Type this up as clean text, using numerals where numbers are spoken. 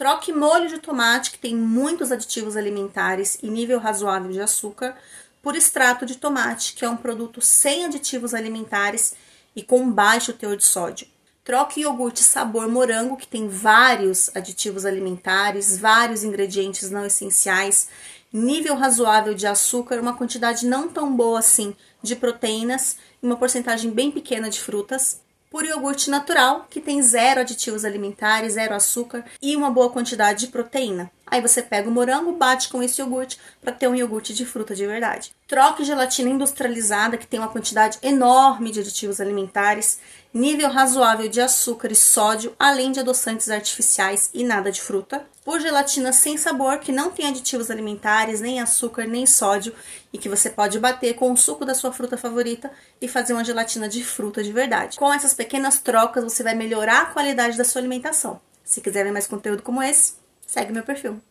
Troque molho de tomate, que tem muitos aditivos alimentares e nível razoável de açúcar, por extrato de tomate, que é um produto sem aditivos alimentares e com baixo teor de sódio. Troque iogurte sabor morango, que tem vários aditivos alimentares, vários ingredientes não essenciais, nível razoável de açúcar, uma quantidade não tão boa assim de proteínas e uma porcentagem bem pequena de frutas, por iogurte natural, que tem zero aditivos alimentares, zero açúcar e uma boa quantidade de proteína. Aí você pega o morango, bate com esse iogurte para ter um iogurte de fruta de verdade. Troque gelatina industrializada, que tem uma quantidade enorme de aditivos alimentares, nível razoável de açúcar e sódio, além de adoçantes artificiais e nada de fruta, por gelatina sem sabor, que não tem aditivos alimentares, nem açúcar, nem sódio, e que você pode bater com o suco da sua fruta favorita e fazer uma gelatina de fruta de verdade. Com essas pequenas trocas, você vai melhorar a qualidade da sua alimentação. Se quiser ver mais conteúdo como esse, segue meu perfil.